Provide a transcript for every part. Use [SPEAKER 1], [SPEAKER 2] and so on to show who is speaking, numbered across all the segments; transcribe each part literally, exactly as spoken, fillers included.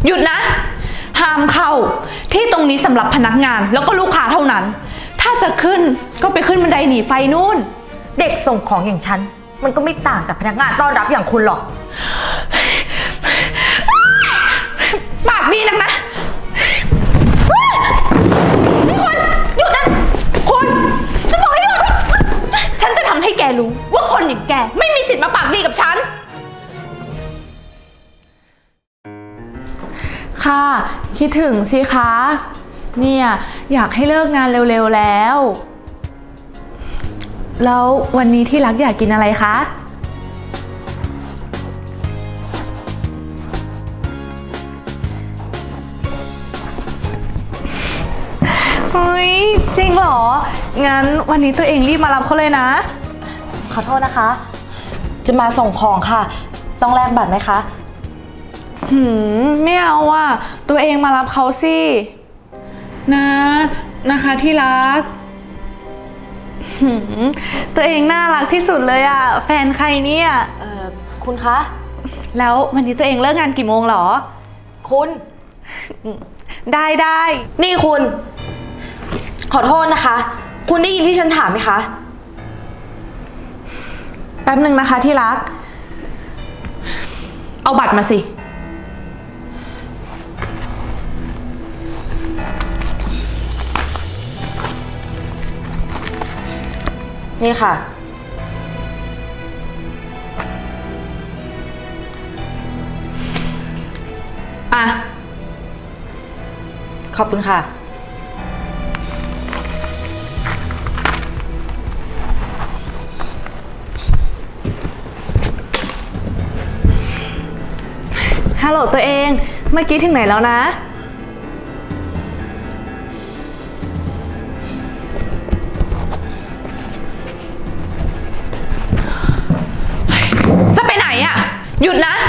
[SPEAKER 1] หยุดนะห้ามเข้าที่ตรงนี้สำหรับพนักงานแล้วก็ลูกค้าเท่านั้นถ้าจะขึ้นก็ไปขึ้นบันไดหนีไฟนู่น
[SPEAKER 2] เด็กส่งของอย่างฉันมันก็ไม่ต่างจากพนักงานต้อนรับอย่างคุณหรอก
[SPEAKER 1] ปากดีนักนะนี่คุณหยุดนะคุณจะบอกให้หยุดฉันจะทำให้แกรู้ว่าคนอย่างแกไม่มีสิทธิ์มาปากดีกับฉันค่ะคิดถึงสิคะเนี่ยอยากให้เลิกงานเร็วๆแล้วแล้ววันนี้ที่รักอยากกินอะไรคะเฮ้ยจริงเหรองั้นวันนี้ตัวเองรีบมารับเขาเลยนะ
[SPEAKER 2] ขอโทษนะคะจะมาส่งของค่ะต้องแลกบัตรไหมคะ
[SPEAKER 1] หืมไม่เอาอ่ะตัวเองมารับเขาสินะนะคะที่รักหืมตัวเองน่ารักที่สุดเลยอ่ะแฟนใครเนี่ย
[SPEAKER 2] เอ่อคุณคะ
[SPEAKER 1] แล้ววันนี้ตัวเองเลิกงานกี่โมงหรอ
[SPEAKER 2] คุณ
[SPEAKER 1] ได้ได้
[SPEAKER 2] นี่คุณขอโทษนะคะคุณได้ยินที่ฉันถามไหมคะ
[SPEAKER 1] แป๊บหนึ่งนะคะที่รักเอาบัตรมาสิ
[SPEAKER 2] นี่ค่ะ
[SPEAKER 1] อ่ะ
[SPEAKER 2] ขอบคุณค่ะ
[SPEAKER 1] ฮัลโหลตัวเองเมื่อกี้ถึงไหนแล้วนะจะไปไหนอ่ะหยุดนะ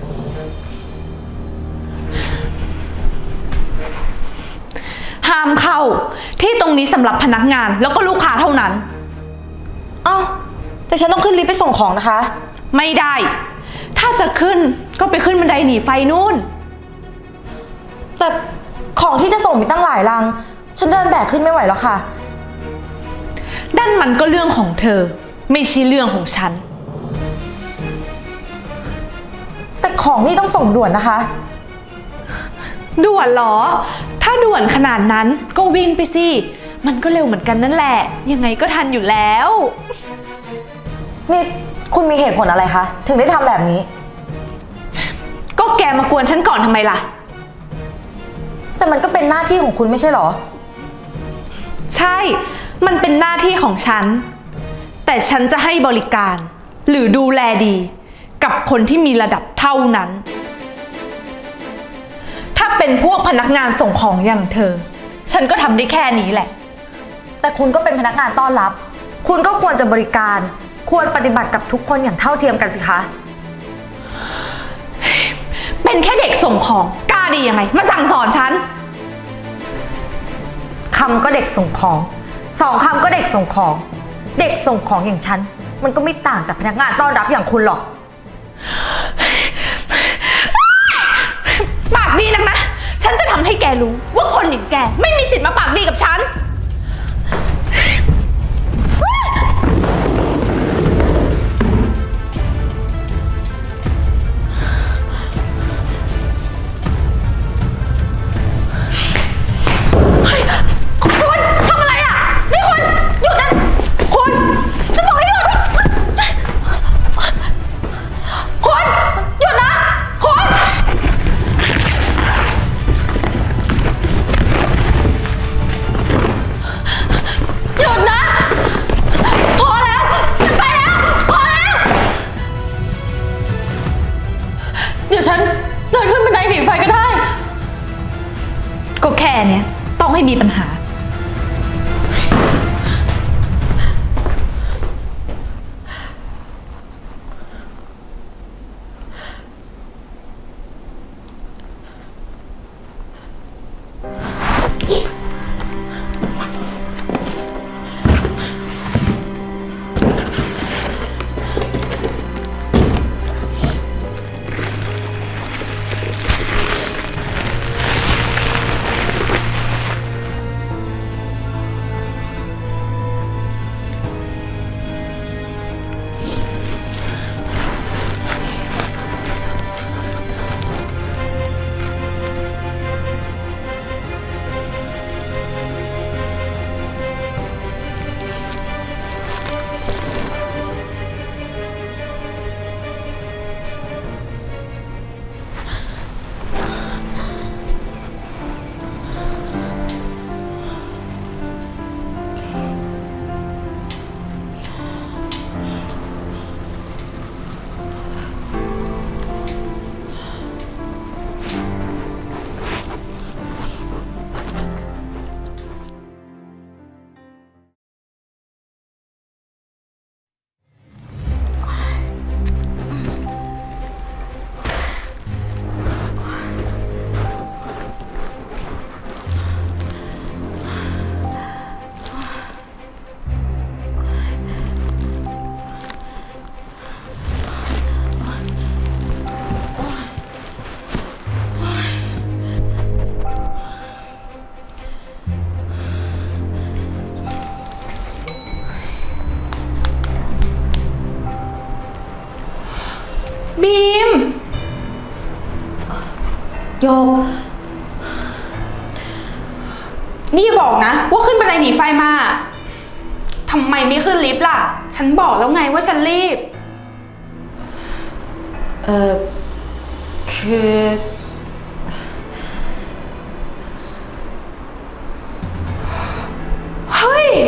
[SPEAKER 1] ห้ามเข้าที่ตรงนี้สำหรับพนักงานแล้วก็ลูกค้าเท่านั้น
[SPEAKER 2] อ้าวแต่ฉันต้องขึ้นลิฟต์ไปส่งของนะคะ
[SPEAKER 1] ไม่ได้ถ้าจะขึ้นก็ไปขึ้นบันไดหนีไฟนู่น
[SPEAKER 2] แต่ของที่จะส่งมีตั้งหลายลังฉันเดินแบกขึ้นไม่ไหวแล้วค่ะ
[SPEAKER 1] ดันมันก็เรื่องของเธอไม่ใช่เรื่องของฉัน
[SPEAKER 2] แต่ของนี่ต้องส่งด่วนนะคะ
[SPEAKER 1] ด่วนเหรอถ้าด่วนขนาดนั้นก็วิ่งไปสิมันก็เร็วเหมือนกันนั่นแหละยังไงก็ทันอยู่แล้ว
[SPEAKER 2] นี่คุณมีเหตุผลอะไรคะถึงได้ทำแบบนี้
[SPEAKER 1] ก็แกมากวนฉันก่อนทำไมล่ะ
[SPEAKER 2] แต่มันก็เป็นหน้าที่ของคุณไม่ใช่หรอ
[SPEAKER 1] ใช่มันเป็นหน้าที่ของฉันแต่ฉันจะให้บริการหรือดูแลดีกับคนที่มีระดับเท่านั้นถ้าเป็นพวกพนักงานส่งของอย่างเธอฉันก็ทำได้แค่นี้แหละ
[SPEAKER 2] แต่คุณก็เป็นพนักงานต้อนรับคุณก็ควรจะบริการควรปฏิบัติกับทุกคนอย่างเท่าเทียมกันสิคะ
[SPEAKER 1] เป็นแค่เด็กส่งของกล้าดียังไงมาสั่งสอนฉัน
[SPEAKER 2] คำก็เด็กส่งของสองคำก็เด็กส่งของเด็กส่งของอย่างฉันมันก็ไม่ต่างจากพนักงานต้อนรับอย่างคุณหรอก
[SPEAKER 1] ปากดีนักนะฉันจะทำให้แกรู้ว่าคนอย่างแกไม่มีสิทธิ์มาปากดีกับฉันเดี๋ยวฉันเดินขึ้นบันไดหนีไฟก็ได้ก็แค่เนี้ยต้องให้มีปัญหา
[SPEAKER 2] โยก
[SPEAKER 3] นี่อย่าบอกนะว่าขึ้นบันไดหนีไฟมาทำไมไม่ขึ้นลิฟต์ล่ะฉันบอกแล้วไงว่าฉันรีบ
[SPEAKER 2] เออคือ
[SPEAKER 3] เฮ้ย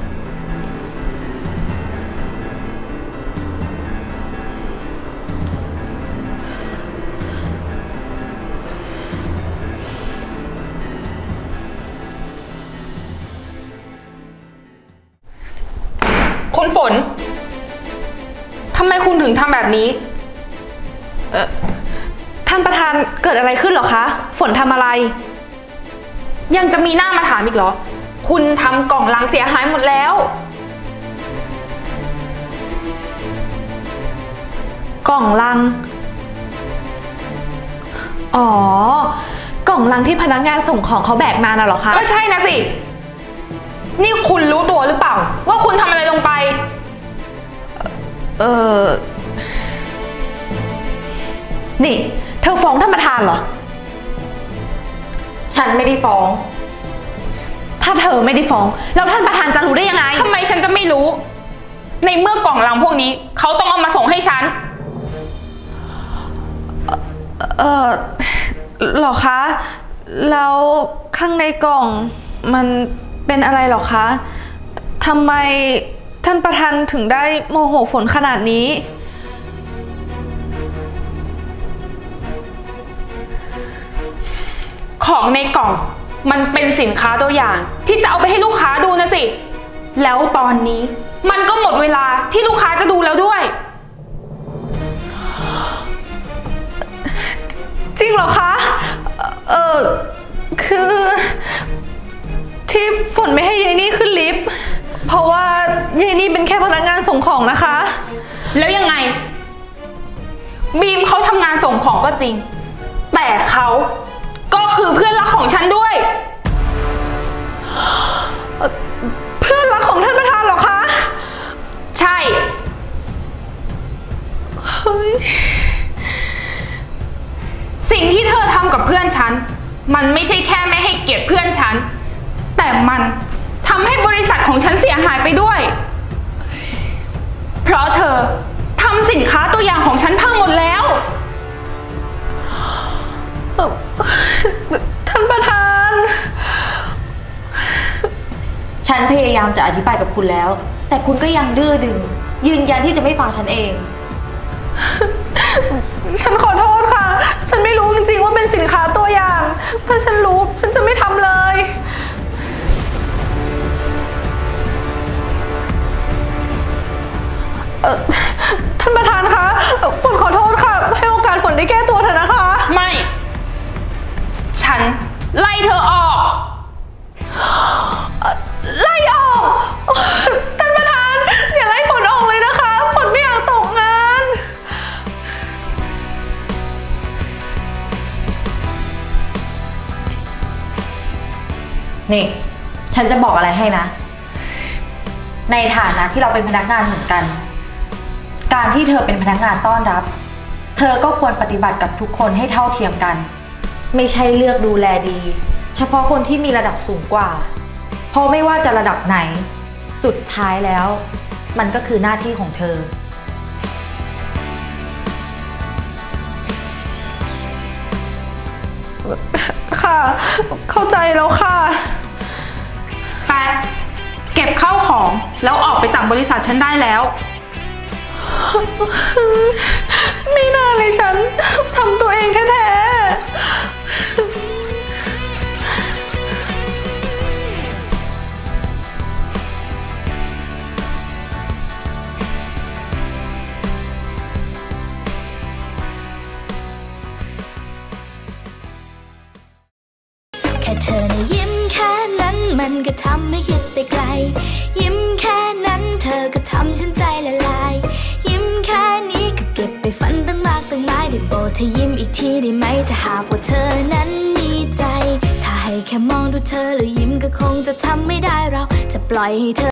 [SPEAKER 3] คุณฝนทำไมคุณถึงทำแบบนี้
[SPEAKER 1] เอ่อท่านประธานเกิดอะไรขึ้นเหรอคะฝนทำอะไร
[SPEAKER 3] ยังจะมีหน้ามาถามอีกเหรอคุณทำกล่องลังเสียหายหมดแล้ว
[SPEAKER 1] กล่องลังอ๋อกล่องลังที่พนักงานส่งของเขาแบกมาน่ะเหรอคะ
[SPEAKER 3] ก็ใช่นะสินี่คุณรู้ตัวหรือเปล่าว่าคุณทำอะไรลงไป
[SPEAKER 1] เออนี่เธอฟ้องท่านประธานเหรอ
[SPEAKER 2] ฉันไม่ได้ฟ้อง
[SPEAKER 1] ถ้าเธอไม่ได้ฟ้องแล้วท่านประธานจะรู้ได้ยังไง
[SPEAKER 3] ทำไมฉันจะไม่รู้ในเมื่อกล่องลังพวกนี้เขาต้องเอามาส่งให้ฉัน
[SPEAKER 1] เออหรอคะแล้วข้างในกล่องมันเป็นอะไรหรอคะทำไมท่านประธานถึงได้โมโหฝนขนาดนี้
[SPEAKER 3] ของในกล่องมันเป็นสินค้าตัวอย่างที่จะเอาไปให้ลูกค้าดูนะสิแล้วตอนนี้มันก็หมดเวลาที่ลูกค้าจะดูแล้วด้วย
[SPEAKER 1] จริงเหรอคะเออคือที่ฝนไม่ให้ยายนี่ขึ้นลิฟต์เพราะว่ายายนี่เป็นแค่พนักงานส่งของนะคะ
[SPEAKER 3] แล้วยังไงบีมเขาทำงานส่งของก็จริงแต่เขาก็คือเพื่อนรักของฉันด้วย
[SPEAKER 1] เพื่อนรักของท่านประธานเหรอคะ
[SPEAKER 3] ใช่
[SPEAKER 1] เฮ้ย
[SPEAKER 3] สิ่งที่เธอทำกับเพื่อนฉันมันไม่ใช่แค่ไม่ให้เกียรติเพื่อนฉันแต่มันทำให้บริษัทของฉันเสียหายไปด้วยเพราะเธอทำสินค้าตัวอย่างของฉันพังหมดแล้ว
[SPEAKER 1] ท่านประธาน
[SPEAKER 2] ฉันพยายามจะอธิบายกับคุณแล้วแต่คุณก็ยังดื้อดึงยืนยันที่จะไม่ฟังฉันเอง
[SPEAKER 1] ฉันขอโทษค่ะฉันไม่รู้จริงๆว่าเป็นสินค้าตัวอย่างถ้าฉันรู้ฉันจะไม่ทำเลยท่านประธานคะฝนขอโทษค่ะให้โอกาสฝนได้แก้ตัวเถอะนะคะ
[SPEAKER 3] ไม่ฉันไล่เธอออก
[SPEAKER 1] ไล่ออกท่านประธานอย่าไล่ฝนออกเลยนะคะฝนไม่อยากตกงาน
[SPEAKER 2] นี่ฉันจะบอกอะไรให้นะในฐานะที่เราเป็นพนักงานเหมือนกันการที่เธอเป็นพนักงานต้อนรับเธอก็ควรปฏิบัติกับทุกคนให้เท่าเทียมกันไม่ใช่เลือกดูแลดีเฉพาะคนที่มีระดับสูงกว่าเพราะไม่ว่าจะระดับไหนสุดท้ายแล้วมันก็คือหน้าที่ของเธอ
[SPEAKER 1] ค่ะเข้าใจแล้วค่ะ
[SPEAKER 3] ไปเก็บข้าวของแล้วออกไปจากบริษัทฉันได้แล้ว
[SPEAKER 1] ไม่น่าเลยฉันทำตัวเองแท้
[SPEAKER 4] แค่เธอนะยิ้มแค่นั้นมันก็ทำให้คิดไปไกลยิ้มแค่นั้นเธอก็ทำฉันใจละลายยิ้มแค่นี้ก็เก็บไปฝันตั้งมากตั้งหลายได้โปรดเธอยิ้มอีกทีได้ไหมถ้าหากว่าเธอนั้นมีใจถ้าให้แค่มองดูเธอแล้วยิ้มก็คงจะทำไม่ได้เราจะปล่อยให้เธอ